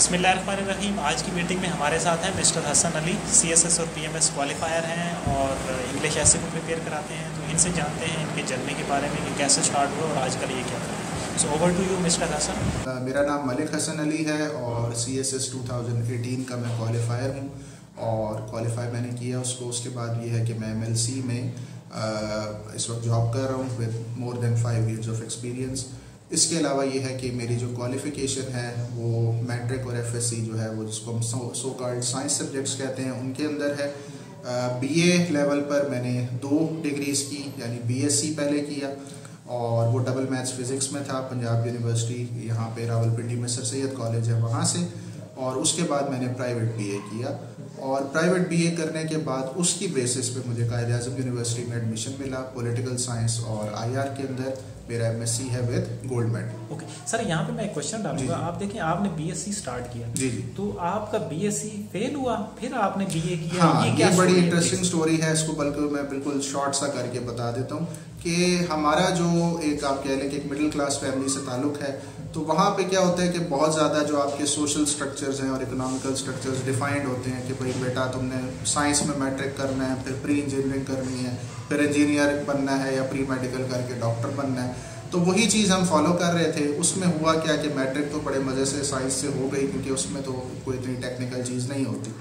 बिस्मिल्लाहिर्रहमानिर्रहीम। आज की मीटिंग में हमारे साथ हैं मिस्टर हसन अली, सीएसएस और पीएमएस क्वालिफायर हैं और इंग्लिश ऐसे को प्रिपेयर कराते हैं। तो इनसे जानते हैं इनके जर्नी के बारे में कि कैसे स्टार्ट हुआ और आजकल ये क्या कर रहे हैं। So over to you mister Hasan. मेरा नाम मलिक हसन अली है और सीएसएस 2018 का मैं क्वालिफायर हूँ और क्वालिफाई मैंने किया उसके बाद ये है कि मैं एमएलसी में इस वक्त जॉब कर रहा हूँ with more than 5 years of experience. इसके अलावा ये है कि मेरी जो क्वालिफ़िकेशन है वो मैट्रिक और एफएससी जो है वो जिसको हम सो कॉल्ड साइंस सब्जेक्ट्स कहते हैं उनके अंदर है। बीए लेवल पर मैंने 2 डिग्रीज़ की, यानी बीएससी पहले किया और वो डबल मैथ्स फिज़िक्स में था पंजाब यूनिवर्सिटी, यहाँ पे रावलपिंडी में सर सैयद कॉलेज है वहाँ से। और उसके बाद मैंने प्राइवेट बीए किया और प्राइवेट बीए करने के बाद उसकी बेसिस पे मुझे कायद-ए-आज़म यूनिवर्सिटी में एडमिशन मिला पॉलिटिकल साइंस और आईआर के अंदर। मेरा एमएससी है with gold medal. Okay sir, यहाँ पे मैं एक क्वेश्चन डालूंगा। आप देखिए, आपने बीएससी स्टार्ट किया जी, तो आपका बीएससी फेल हुआ, फिर आपने बीए किया। हाँ, ये बड़ी इंटरेस्टिंग स्टोरी है। इसको बल्कि मैं बिल्कुल शॉर्ट सा करके बता देता हूँ कि हमारा जो एक आप कह लें कि एक मिडिल क्लास फैमिली से ताल्लुक है, तो वहाँ पे क्या होता है कि बहुत ज़्यादा जो आपके सोशल स्ट्रक्चर्स हैं और इकोनॉमिकल स्ट्रक्चर्स डिफाइंड होते हैं कि भाई बेटा तुमने साइंस में मैट्रिक करना है, फिर प्री इंजीनियरिंग करनी है, फिर इंजीनियर बनना है या प्री मेडिकल करके डॉक्टर बनना है। तो वही चीज़ हम फॉलो कर रहे थे। उसमें हुआ क्या कि मैट्रिक तो बड़े मज़े से साइंस से हो गई क्योंकि उसमें तो कोई इतनी टेक्निकल चीज़ नहीं होती।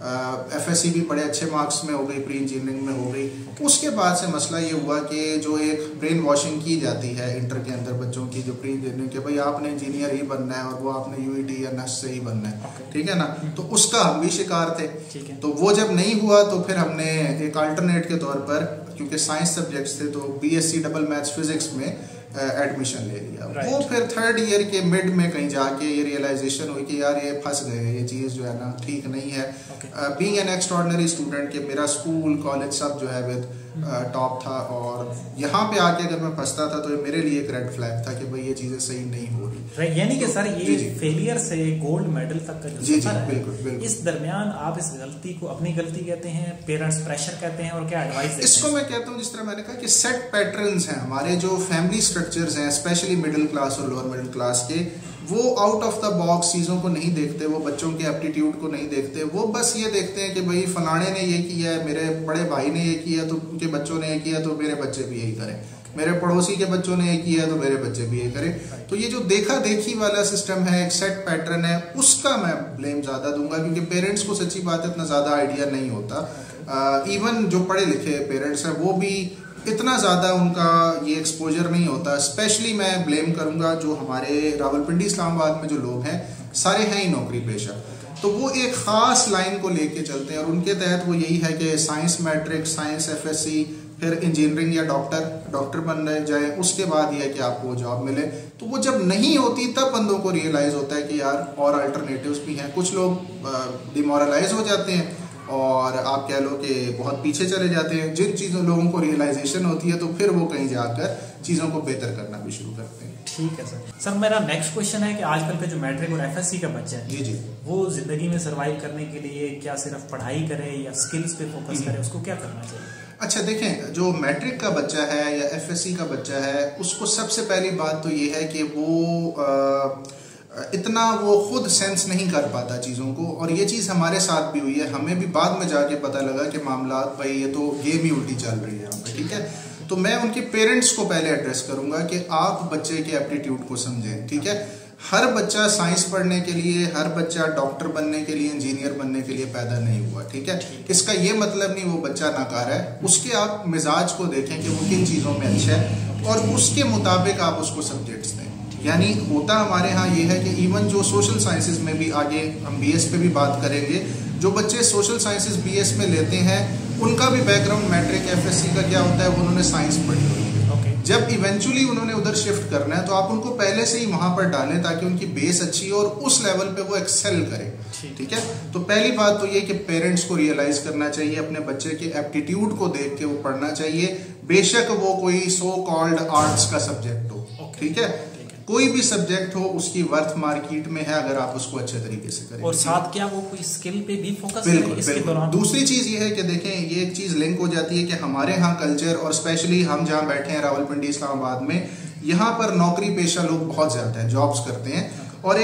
एफएससी भी बड़े अच्छे मार्क्स में हो गई, प्री इंजीनियरिंग में हो गई। उसके बाद से मसला ये हुआ कि जो एक ब्रेन वॉशिंग की जाती है इंटर के अंदर बच्चों की, जो प्री इंजीनियरिंग के भाई आपने इंजीनियर ही बनना है और वो आपने यूईटी या नर्स से ही बनना है, ठीक है ना। तो उसका हम भी शिकार थे। तो वो जब नहीं हुआ तो फिर हमने एक अल्टरनेट के तौर पर, क्योंकि साइंस सब्जेक्ट्स थे, तो बीएससी डबल मैथ्स फिजिक्स में एडमिशन ले लिया। वो फिर 3rd ईयर के मिड में कहीं जाके ये रियलाइजेशन हुई कि यार ये फंस गए, ये चीज़ जो है ना ठीक नहीं है। बीइंग एन एक्स्ट्राऑर्डिनरी स्टूडेंट के मेरा स्कूल कॉलेज सब जो है विद टॉप था और यहाँ पे आके अगर मैं फंसता था तो ये मेरे लिए एक रेड फ्लैग था कि भाई ये चीज़ें सही नहीं हो रही। यानी कि सर ये फेलियर से गोल्ड मेडल तक का जो सफर है, बिल्कुल। इस दरमियान आप इस गलती को अपनी गलती कहते हैं, पेरेंट्स प्रेशर कहते हैं, और क्या एडवाइस देते हैं? इसको मैं कहता हूँ, जिस तरह मैंने कहा कि सेट पैटर्न्स हैं हमारे जो फैमिली स्ट्रक्चर्स हैं, स्पेशली मिडिल क्लास और लोअर मिडिल क्लास के, वो आउट ऑफ द बॉक्स चीज़ों को नहीं देखते, वो बच्चों के एप्टीट्यूड को नहीं देखते। वो बस ये देखते हैं कि भाई फलाने ने ये किया है, मेरे बड़े भाई ने ये किया तो उनके बच्चों ने ये किया तो मेरे बच्चे भी यही करें, मेरे पड़ोसी के बच्चों ने ये किया तो मेरे बच्चे भी यही करें। तो ये जो देखा देखी वाला सिस्टम है, एक सेट पैटर्न है, उसका मैं ब्लेम ज़्यादा दूंगा क्योंकि पेरेंट्स को सच्ची बात इतना ज़्यादा आइडिया नहीं होता। इवन जो पढ़े लिखे पेरेंट्स हैं वो भी इतना ज़्यादा उनका ये एक्सपोजर नहीं होता। स्पेशली मैं ब्लेम करूंगा जो हमारे रावलपिंडी इस्लामाबाद में जो लोग हैं, सारे हैं ही नौकरी पेशा, तो वो एक ख़ास लाइन को लेके चलते हैं और उनके तहत वो यही है कि साइंस मैट्रिक, साइंस एफएससी, फिर इंजीनियरिंग या डॉक्टर बन जाए, उसके बाद ये है कि आपको जॉब मिले। तो वो जब नहीं होती तब बंदों को रियलाइज़ होता है कि यार और अल्टरनेटिव्स भी हैं। कुछ लोग डिमोरलाइज हो जाते हैं और आप कह लो कि बहुत पीछे चले जाते हैं। जिन चीज़ों लोगों को रियलाइजेशन होती है तो फिर वो कहीं जाकर चीज़ों को बेहतर करना भी शुरू करते हैं। ठीक है सर। मेरा नेक्स्ट क्वेश्चन है कि आजकल का जो मैट्रिक और एफएससी का बच्चा है, जी, वो जिंदगी में सर्वाइव करने के लिए क्या सिर्फ पढ़ाई करे या स्किल्स पे फोकस करे, उसको क्या करना चाहिए? अच्छा देखें, जो मैट्रिक का बच्चा है या एफएससी का बच्चा है, उसको सबसे पहली बात तो ये है कि वो इतना वो खुद सेंस नहीं कर पाता चीज़ों को, और ये चीज़ हमारे साथ भी हुई है। हमें भी बाद में जाके पता लगा कि मामला भाई ये तो गेम ही उल्टी चल रही है यहाँ पे, ठीक है। तो मैं उनके पेरेंट्स को पहले एड्रेस करूँगा कि आप बच्चे के एप्टीट्यूड को समझें, ठीक है। हर बच्चा साइंस पढ़ने के लिए, हर बच्चा डॉक्टर बनने के लिए, इंजीनियर बनने के लिए पैदा नहीं हुआ, ठीक है। इसका ये मतलब नहीं वो बच्चा नाकारा है। उसके आप मिजाज को देखें कि वो किन चीज़ों में अच्छा है और उसके मुताबिक आप उसको सब्जेक्ट्स दें। यानी होता हमारे यहाँ ये है कि इवन जो सोशल साइंसेज में भी, आगे हम बीएस पे भी बात करेंगे, जो बच्चे सोशल साइंसेज बीएस में लेते हैं उनका भी बैकग्राउंड मैट्रिक एफएससी का क्या होता है, वो उन्होंने साइंस पढ़ी हुई है। जब इवेंचुअली उन्होंने उधर शिफ्ट करना है तो आप उनको पहले से ही वहां पर डालें ताकि उनकी बेस अच्छी हो और उस लेवल पे वो एक्सेल करें, ठीक है। तो पहली बात तो ये कि पेरेंट्स को रियलाइज करना चाहिए, अपने बच्चे के एप्टीट्यूड को देख के वो पढ़ना चाहिए, बेशक वो कोई सो कॉल्ड आर्ट्स का सब्जेक्ट हो, ठीक है। कोई भी सब्जेक्ट हो, उसकी वर्थ मार्केट में है अगर आप उसको अच्छे तरीके से करें। और साथ क्या वो कोई स्किल पे भी फोकस करें इसके बिल्कुल। दौरान? दूसरी चीज ये है कि देखें, ये एक चीज लिंक हो जाती है कि हमारे यहाँ कल्चर, और स्पेशली हम जहाँ बैठे हैं रावलपिंडी इस्लामाबाद में, यहाँ पर नौकरी पेशा लोग बहुत ज्यादा हैं, जॉब्स करते हैं, और एक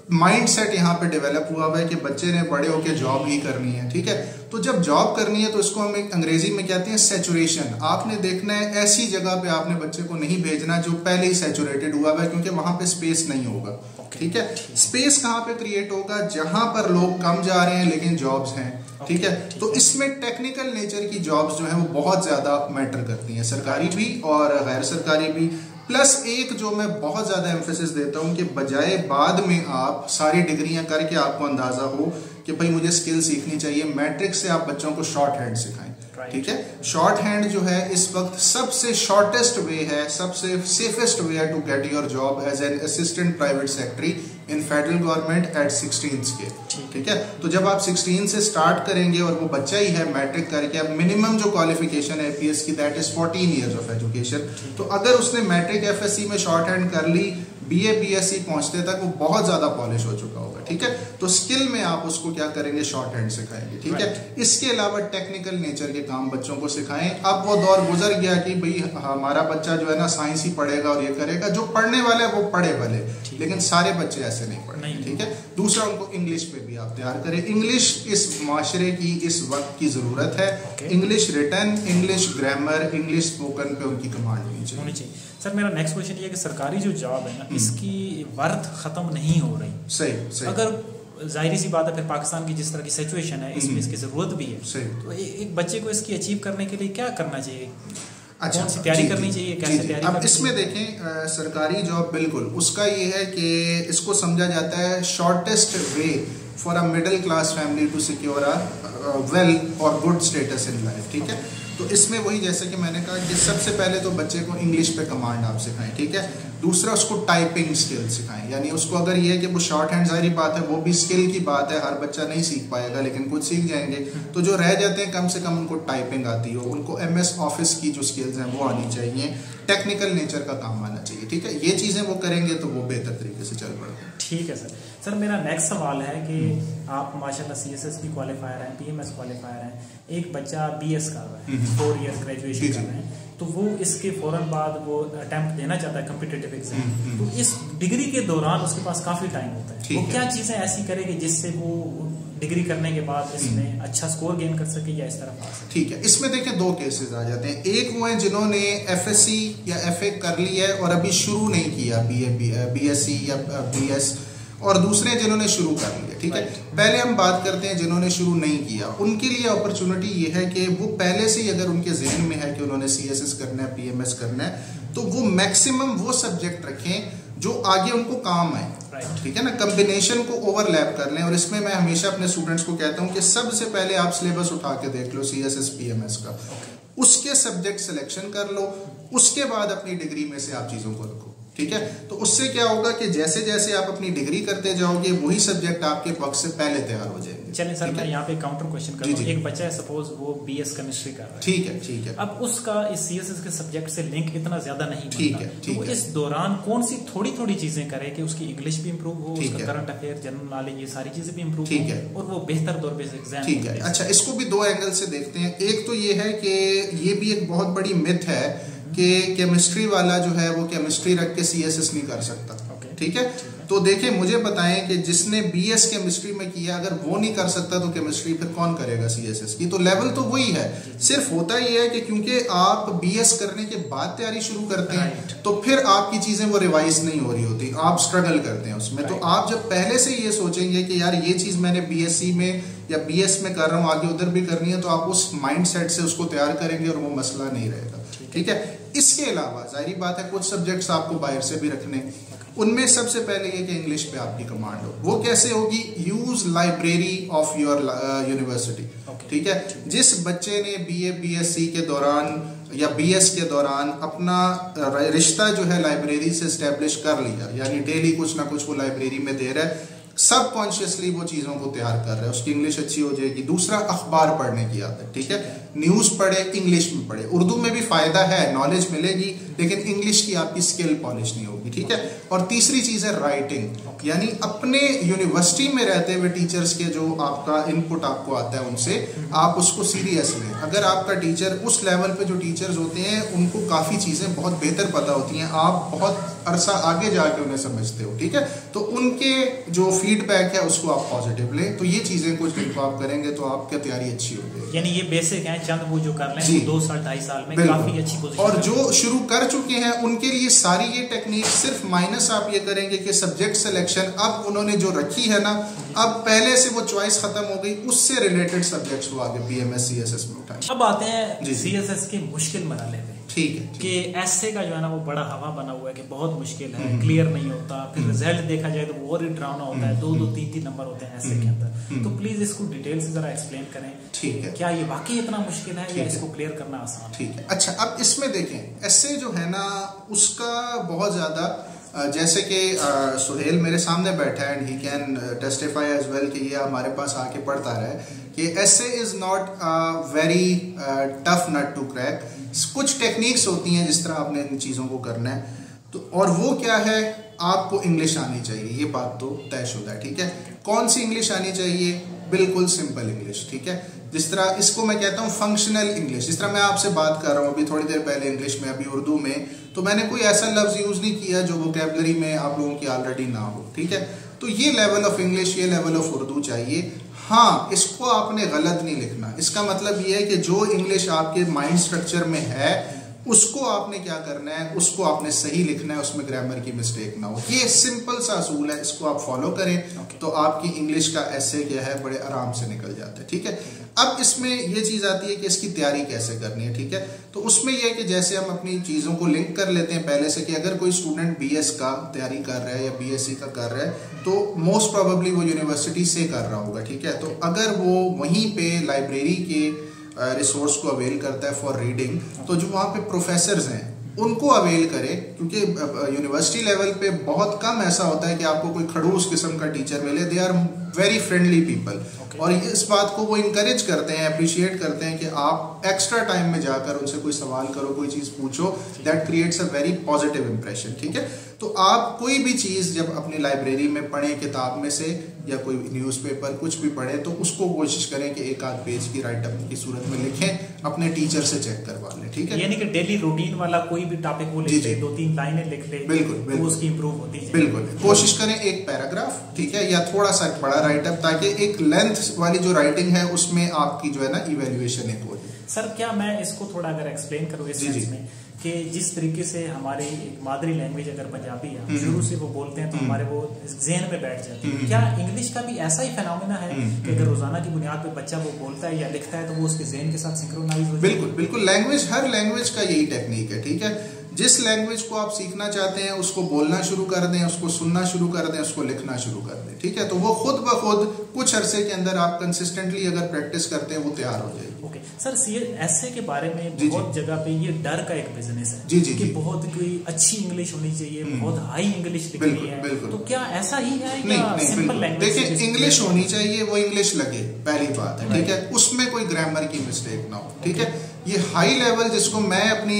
माइंड सेट यहाँ पे डेवलप हुआ है कि बच्चे ने बड़े होकर जॉब ही करनी है, ठीक है। तो जब जॉब करनी है तो इसको हम अंग्रेजी में कहते हैं सैचुरेशन। आपने देखना है ऐसी जगह पे आपने बच्चे को नहीं भेजना जो पहले ही सैचुरेटेड हुआ है, क्योंकि वहां पे स्पेस नहीं होगा, ठीक है। स्पेस कहाँ पे क्रिएट होगा? जहां पर लोग कम जा रहे हैं लेकिन जॉब्स हैं, ठीक है। तो इसमें टेक्निकल नेचर की जॉब्स जो है वो बहुत ज्यादा मैटर करती हैं, सरकारी भी और गैर सरकारी भी। प्लस एक जो मैं बहुत ज्यादा एम्फेसिस देता हूं कि बजाय बाद में आप सारी डिग्रियां करके आपको अंदाजा हो कि भाई मुझे स्किल सीखनी चाहिए, मैट्रिक से आप बच्चों को शॉर्ट हैंड सिखाएं, ठीक है। शॉर्ट हैंड जो है इस वक्त सबसे शॉर्टेस्ट वे है, सबसे सेफेस्ट वे है to get your job as an assistant private secretary in federal government at 16 के, ठीक है। तो जब आप 16 से स्टार्ट करेंगे और वो बच्चा ही है मैट्रिक करके, अब मिनिमम जो क्वालिफिकेशन है एपीएस की that is 14 years of education. तो अगर उसने मैट्रिक एफएससी में शॉर्ट हैंड कर ली, बीए बीएससी पहुंचते तक वो बहुत ज्यादा पॉलिश हो चुका होगा, ठीक है। तो स्किल में आप उसको क्या करेंगे? शॉर्ट हैंड सिखाएंगे, ठीक है। इसके अलावा टेक्निकल नेचर के काम बच्चों को सिखाएं। अब वो दौर गुजर गया कि भाई हमारा बच्चा जो है ना साइंस ही पढ़ेगा और ये करेगा, जो पढ़ने वाले वो पढ़े भले, लेकिन सारे बच्चे ऐसे नहीं पढ़े, ठीक है। दूसरा, उनको इंग्लिश पे भी आप तैयार करें। इंग्लिश इस माशरे की इस वक्त की जरूरत है। English written, English grammar, English spoken पे उनकी कमांड होनी चाहिए। सर मेरा नेक्स्ट क्वेश्चन ये है कि सरकारी जो जॉब है ना, इसकी वर्थ खत्म नहीं हो रही। सही। अगर जाहिर सी बात है, फिर पाकिस्तान की जिस तरह की सिचुएशन है इसमें इसकी जरूरत भी है। सही। तो एक बच्चे को इसकी अचीव करने के लिए क्या करना चाहिए? अच्छा, कौन सी तैयारी करनी चाहिए, कैसे तैयारी? अब इसमें देखें सरकारी जॉब बिल्कुल उसका ये है कि इसको समझा जाता है shortest way for a middle class family to secure a well और गुड स्टेटस इन लाइफ, ठीक है। तो इसमें वही जैसे कि मैंने कहा कि सबसे पहले तो बच्चे को इंग्लिश पे कमांड आप सिखाएं, ठीक है। दूसरा, उसको टाइपिंग स्किल सिखाएं, यानी उसको अगर ये है कि वो शॉर्ट हैंड, जाहिर बात है वो भी स्किल की बात है, हर बच्चा नहीं सीख पाएगा लेकिन कुछ सीख जाएंगे। तो जो रह जाते हैं कम से कम उनको टाइपिंग आती हो, उनको एमएस ऑफिस की जो स्किल्स हैं वो आनी चाहिए, टेक्निकल नेचर का काम आना चाहिए, ठीक है। ये चीजें वो करेंगे तो वो बेहतर तरीके से चल पड़ेगा। ठीक है सर। सर मेरा नेक्स्ट सवाल है कि आप माशाल्लाह सीएसएस की क्वालिफायर हैं, पीएमएस क्वालिफायर हैं, एक बच्चा बीएस कर रहा है, 4 ईयर ग्रेजुएशन कर रहे हैं, तो वो इसके फौरन बाद वो अटेम्प्ट देना चाहता है कॉम्पिटिटिव एग्जाम। तो इस डिग्री के दौरान उसके पास काफी टाइम होता है, वो क्या चीजें ऐसी करेगी जिससे वो डिग्री करने के बाद इसमें अच्छा स्कोर गेन कर सके या इस तरफ आ सके? ठीक है, इसमें देखिए दो केसेस आ जाते हैं। एक वो है जिन्होंने एफएससी या एफए कर ली है और अभी शुरू नहीं किया बीएससी या बीएस, और दूसरे जिन्होंने शुरू कर लिया, ठीक है। पहले हम बात करते हैं जिन्होंने शुरू नहीं किया, उनके लिए अपॉर्चुनिटी ये है कि वो पहले से ही अगर उनके जहन में है कि उन्होंने सीएसएस करना है, पीएमएस करना है, तो वो मैक्सिमम वो सब्जेक्ट रखें जो आगे उनको काम आए, ठीक है ना। कॉम्बिनेशन को ओवरलैप कर लें। और इसमें मैं हमेशा अपने स्टूडेंट्स को कहता हूं कि सबसे पहले आप सिलेबस उठा के देख लो सीएसएस पीएमएस का, उसके सब्जेक्ट सिलेक्शन कर लो, उसके बाद अपनी डिग्री में से आप चीजों को रखो, ठीक है। तो उससे क्या होगा कि जैसे जैसे आप अपनी डिग्री करते जाओगे वही सब्जेक्ट आपके पक्ष से पहले तैयार हो जाएंगे। चलिए सर, मैं यहाँ पे काउंटर क्वेश्चन कर रहा हूँ। एक बच्चा है, सपोज वो बीएस केमिस्ट्री कर रहा है, ठीक है, ठीक है। अब उसका इस सीएसएस के सब्जेक्ट से लिंक इतना ज्यादा नहीं बनता, ठीक है, तो वो इस दौरान कौन सी थोड़ी थोड़ी चीजें करे कि उसकी इंग्लिश भी इंप्रूव हो, उसका करंट अफेयर, जनरल नॉलेज, ये सारी चीजें भी इंप्रूव हो और वो बेहतर तौर पे एग्जाम, ठीक है। अच्छा, इसको भी दो एंगल से देखते हैं। एक तो ये है कि ये भी एक बहुत बड़ी मिथ है कि केमिस्ट्री वाला जो है वो केमिस्ट्री रख के सीएसएस नहीं कर सकता, ठीक है। तो देखिए, मुझे बताएं कि जिसने बीएस केमिस्ट्री में किया अगर वो नहीं कर सकता तो केमिस्ट्री फिर कौन करेगा सीएसएस की? तो लेवल तो वही है, सिर्फ होता ये है कि क्योंकि आप बीएस करने के बाद तैयारी शुरू करते हैं तो फिर आपकी चीजें वो रिवाइज नहीं हो रही होती, आप स्ट्रगल करते हैं उसमें। तो आप जब पहले से ये सोचेंगे कि यार ये चीज मैंने बीएससी में या बीएस में कर रहा हूँ, आगे उधर भी करनी है, तो आप उस माइंड सेट से उसको तैयार करेंगे और वो मसला नहीं रहेगा, ठीक है। इसके अलावा जाहिर बात है कुछ सब्जेक्ट्स आपको बाहर से भी रखने, उनमें सबसे पहले ये कि इंग्लिश पे आपकी कमांड हो। वो कैसे होगी? Use library of your university, ठीक है। जिस बच्चे ने बीए बीएससी के दौरान या बीएस के दौरान अपना रिश्ता जो है लाइब्रेरी से एस्टेब्लिश कर लिया, यानी डेली कुछ ना कुछ वो लाइब्रेरी में दे रहा है, सबकॉन्शियसली वो चीज़ों को तैयार कर रहा है, उसकी इंग्लिश अच्छी हो जाएगी। दूसरा, अखबार पढ़ने की आदत, ठीक है, न्यूज़ पढ़े, इंग्लिश में पढ़े। उर्दू में भी फ़ायदा है, नॉलेज मिलेगी, लेकिन इंग्लिश की आपकी स्किल पॉलिश नहीं होगी, ठीक है। और तीसरी चीज़ है राइटिंग, यानी अपने यूनिवर्सिटी में रहते हुए टीचर्स के जो आपका इनपुट आपको आता है उनसे आप उसको सीरियस लें। अगर आपका टीचर उस लेवल पे जो टीचर्स होते हैं उनको काफ़ी चीज़ें बहुत बेहतर पता होती हैं, आप बहुत अरसा आगे जाके उन्हें समझते हो, ठीक है, तो उनके जो फीडबैक है उसको आप पॉजिटिव लें। तो ये चीज़ें कुछ दिन को आप करेंगे तो आपकी तैयारी अच्छी होगी। यानी ये बेसिक है, चंद वो जो कर लें 2 साल 2.5 साल में काफ़ी अच्छी पोजीशन। और जो शुरू कर चुके हैं उनके लिए सारी ये टेक्निक, सिर्फ माइनस आप ये करेंगे कि सब्जेक्ट सिलेक्शन अब उन्होंने जो रखी है ना, अब पहले से वो चॉइस खत्म हो गई, उससे रिलेटेड सब्जेक्ट्स को आगे बीएमएस सीएसएस में उठाएं। अब आते हैं सीएसएस के मुश्किल मरहले पे, ठीक है, कि ऐसे का जो है ना वो बड़ा हवा बना हुआ है कि बहुत मुश्किल है, क्लियर नहीं होता, फिर रिजल्ट देखा जाए तो वो और ही डरावना होता है, 2-2, 3-3 नंबर होते हैं ऐसे के अंदर। तो प्लीज इसको डिटेल से जरा एक्सप्लेन करें, ठीक है, क्या ये वाकई इतना मुश्किल है या इसको क्लियर करना आसान है? ठीक है। अच्छा, अब इसमें देखें, ऐसे जो है ना उसका बहुत ज्यादा, जैसे कि सुहेल मेरे सामने बैठा है and he can testify as well कि ये हमारे पास आके पढ़ता रहे कि ऐसे is not very tough nut to crack. कुछ टेक्निक्स होती हैं जिस तरह आपने इन चीज़ों को करना है, तो और वो क्या है, आपको इंग्लिश आनी चाहिए, ये बात तो तयशुदा है, ठीक है। कौन सी इंग्लिश आनी चाहिए? बिल्कुल सिंपल इंग्लिश, ठीक है। जिस तरह इसको मैं कहता हूँ फंक्शनल इंग्लिश। जिस तरह मैं आपसे बात कर रहा हूँ अभी थोड़ी देर पहले इंग्लिश में, अभी उर्दू में, तो मैंने कोई ऐसा लफ्ज यूज नहीं किया जो वोकैबुलरी में आप लोगों की ऑलरेडी ना हो, ठीक है। तो ये लेवल ऑफ इंग्लिश, ये लेवल ऑफ उर्दू चाहिए। हाँ, इसको आपने गलत नहीं लिखना। इसका मतलब ये है कि जो इंग्लिश आपके माइंड स्ट्रक्चर में है उसको आपने क्या करना है, उसको आपने सही लिखना है, उसमें ग्रामर की मिस्टेक ना हो। ये सिंपल सा असूल है, इसको आप फॉलो करें तो आपकी इंग्लिश का ऐसे क्या है बड़े आराम से निकल जाता है, ठीक है। अब इसमें ये चीज़ आती है कि इसकी तैयारी कैसे करनी है, ठीक है। तो उसमें यह है कि जैसे हम अपनी चीज़ों को लिंक कर लेते हैं पहले से, कि अगर कोई स्टूडेंट बीएस का तैयारी कर रहा है या बीएससी का कर रहा है तो मोस्ट प्रोबेबली वो यूनिवर्सिटी से कर रहा होगा, ठीक है। तो अगर वो वहीं पे लाइब्रेरी के रिसोर्स को अवेल करता है फॉर रीडिंग, तो जो वहाँ पे प्रोफेसर्स हैं उनको अवेल करें, क्योंकि यूनिवर्सिटी लेवल पे बहुत कम ऐसा होता है कि आपको कोई खड़ूस किस्म का टीचर मिले। They are very friendly people, और इस बात को वो इंकरेज करते हैं, अप्रिशिएट करते हैं कि आप एक्स्ट्रा टाइम में जाकर उनसे कोई सवाल करो, कोई चीज़ पूछो। That creates a very positive impression, ठीक है। तो आप कोई भी चीज़ जब अपनी लाइब्रेरी में पढ़ें, किताब में से या कोई न्यूज़पेपर कुछ भी पढ़ें, तो उसको कोशिश करें कि एक आध पेज की राइटअप की सूरत में लिखें, अपने टीचर से चेक करवा लें, ठीक है। यानी कि डेली रूटीन वाला कोई भी टॉपिक वो लिख ले, 2-3 लाइनें लिख ले, बिल्कुल, तो उसकी इंप्रूव होती है। बिल्कुल कोशिश करें एक पैराग्राफ, ठीक है, या थोड़ा सा बड़ा राइटअप, ताकि एक लेंथ वाली जो राइटिंग है उसमें आपकी जो है ना इवेल्युएशन एक हो जाए। सर, क्या मैं इसको थोड़ा अगर एक्सप्लेन करूँ इस सेंस में कि जिस तरीके से हमारी मादरी लैंग्वेज अगर पंजाबी है, शुरू से वो बोलते हैं तो हमारे वो ज़हन में बैठ जाती है, क्या इंग्लिश का भी ऐसा ही फिनोमेना है कि अगर रोजाना की बुनियाद पे बच्चा वो बोलता है या लिखता है तो वो उसके ज़हन के साथ सिंक्रोनाइज हो जाए? बिल्कुल बिल्कुल, लैंग्वेज, हर लैंग्वेज का यही टेक्निक है, ठीक है। जिस लैंग्वेज को आप सीखना चाहते हैं उसको बोलना शुरू कर दें, उसको सुनना शुरू कर दें, उसको लिखना शुरू कर दें, ठीक है। तो वो खुद ब खुद कुछ अरसे के अंदर आप कंसिस्टेंटली अगर प्रैक्टिस करते हैं वो तैयार हो जाएगी। ओके सर, ऐसे के बारे में बहुत जगह पे ये डर का एक बिजनेस है जी जी कि बहुत कोई अच्छी इंग्लिश होनी चाहिए, बहुत हाई इंग्लिश लिखनी है, तो क्या ऐसा ही है या सिंपल लैंग्वेज? देखिए, इंग्लिश होनी चाहिए, वो इंग्लिश लगे, पहली बात है, ठीक है। उसमें कोई ग्रामर की मिस्टेक ना हो, ठीक है। ये हाई लेवल जिसको मैं अपनी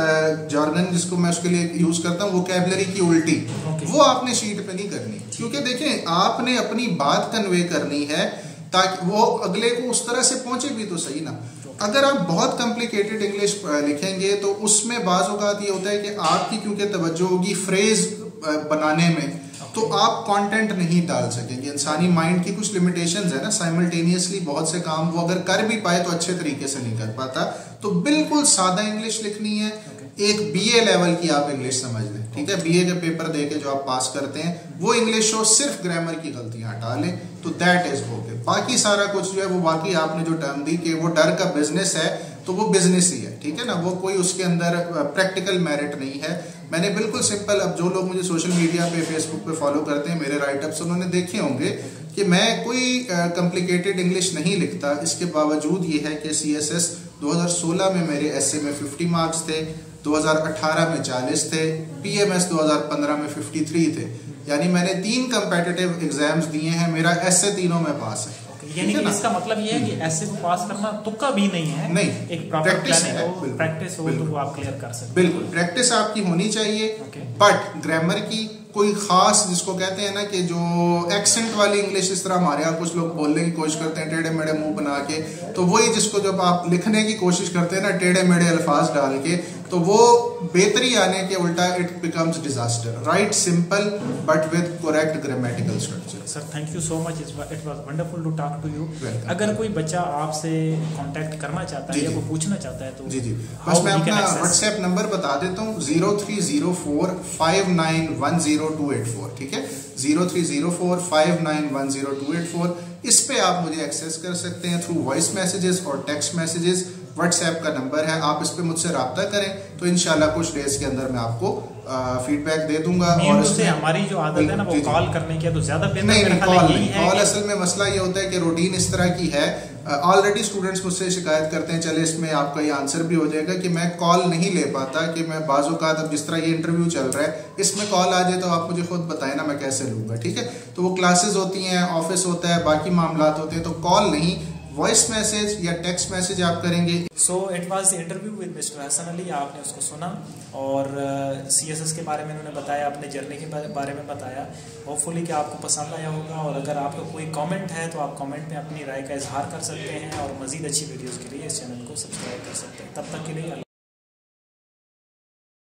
जर्नल जिसको मैं उसके लिए यूज करता हूँ, वोकैबुलरी की उल्टी, वो आपने शीट पे नहीं करनी, क्योंकि देखें आपने अपनी बात कन्वे करनी है ताकि वो अगले को उस तरह से पहुंचे भी तो सही ना। अगर आप बहुत कॉम्प्लिकेटेड इंग्लिश लिखेंगे तो उसमें बाज़ औक़ात ये होता है कि आपकी क्योंकि तवज्जो होगी फ्रेज बनाने में, तो आप कंटेंट नहीं डाल सकेंगे। इंसानी माइंड की कुछ लिमिटेशंस है ना, साइमल्टेनियसली बहुत से काम वो अगर कर भी पाए तो अच्छे तरीके से नहीं कर पाता। तो बिल्कुल सादा इंग्लिश लिखनी है, एक बीए लेवल की आप इंग्लिश समझ लें, ठीक है। बीए के पेपर देके जो आप पास करते हैं वो इंग्लिश हो, सिर्फ ग्रामर की गलतियां हटा लें तो दैट इज ओके। बाकी सारा कुछ जो है वो, बाकी आपने जो टर्म दी कि वो डर का बिजनेस है, तो वो बिजनेस ही है, ठीक है ना। वो कोई उसके अंदर प्रैक्टिकल मेरिट नहीं है। मैंने बिल्कुल सिंपल, अब जो लोग मुझे सोशल मीडिया पे फेसबुक पे फॉलो करते हैं, मेरे राइटअप्स उन्होंने देखे होंगे कि मैं कोई कॉम्प्लिकेटेड इंग्लिश नहीं लिखता। इसके बावजूद ये है कि सीएसएस 2016 में मेरे एसए में 50 मार्क्स थे, 2018 में 40 थे, पीएमएस 2015 में 53 थे। यानी मैंने 3 कंपेटिटिव एग्जाम्स दिए हैं, मेरा ऐसे तीनों में पास है। यानी कि इसका मतलब ये है कि ऐसे को पास करना तुक्का भी नहीं है, नहीं, एक प्रॉपर प्लानिंग हो, प्रैक्टिस हो तो वो आप क्लियर कर सकते हैं। बिल्कुल, प्रैक्टिस आपकी होनी चाहिए। बट ग्रामर की कोई खास, जिसको कहते हैं ना कि जो एक्सेंट वाली इंग्लिश, इस तरह हमारे यहाँ कुछ लोग बोलने की कोशिश करते हैं टेढ़े मेढ़े मुंह बना के, तो वही जिसको जब आप लिखने की कोशिश करते हैं ना टेढ़े मेढ़े अल्फाज डाल के, तो वो बेहतरी आने के उल्टा it becomes disaster. Right simple but with correct grammatical structure. Sir thank you so much, it was wonderful to talk to you. अगर कोई बच्चा आपसे कांटेक्ट करना चाहता है या वो पूछना चाहता है तो जी बस मैं अपना व्हाट्सएप नंबर बता देता हूँ, 030459108284। ठीक है, 030459108284। इस पे आप मुझे एक्सेस कर सकते हैं थ्रू वॉइस मैसेजेस और टेक्स्ट मैसेजेस। व्हाट्सएप का नंबर है, आप इस पे मुझसे रब्ता करें तो इंशाल्लाह कुछ डेज के अंदर मैं आपको फीडबैक दे दूंगा। और उससे हमारी जो आदत है ना वो कॉल करने की, तो ज्यादा बेहतर नहीं, कॉल असल में मसला ये होता है कि रूटीन इस तरह की है, ऑलरेडी स्टूडेंट्स मुझसे शिकायत करते हैं, चले इसमें आपका ये आंसर भी हो जाएगा कि मैं कॉल नहीं ले पाता, कि मैं बाज़ औक़ात अब जिस तरह ये इंटरव्यू चल रहा है इसमें कॉल आ जाए तो आप मुझे खुद बताएं ना मैं कैसे लूँगा। ठीक है, तो वो क्लासेस होती हैं, ऑफिस होता है, बाकी मामलात होते हैं, तो कॉल नहीं, वॉइस मैसेज या टेक्स्ट मैसेज आप करेंगे। So it was the interview with mister Hasan Ali. आपने उसको सुना और CSS के बारे में उन्होंने बताया, अपने जर्नी के बारे में बताया। होपफुली कि आपको पसंद आया होगा, और अगर आपका कोई कमेंट है तो आप कमेंट में अपनी राय का इजहार कर सकते हैं, और मज़ीद अच्छी वीडियोज़ के लिए इस चैनल को सब्सक्राइब कर सकते हैं। तब तक के लिए